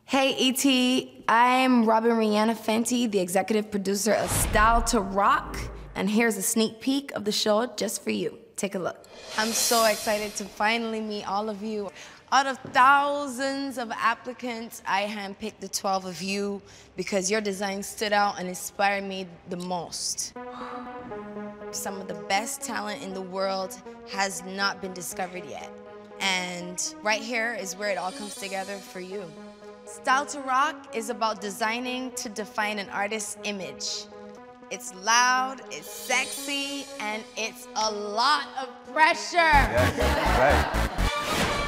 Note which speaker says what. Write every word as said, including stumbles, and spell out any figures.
Speaker 1: Hey, E T, I'm Robin Rihanna Fenty, the executive producer of Style to Rock, and here's a sneak peek of the show just for you. Take a look. I'm so excited to finally meet all of you. Out of thousands of applicants, I handpicked the twelve of you because your design stood out and inspired me the most. Some of the best talent in the world has not been discovered yet. And right here is where it all comes together for you. Style to Rock is about designing to define an artist's image. It's loud, it's sexy, and it's a lot of pressure.
Speaker 2: Yes, right.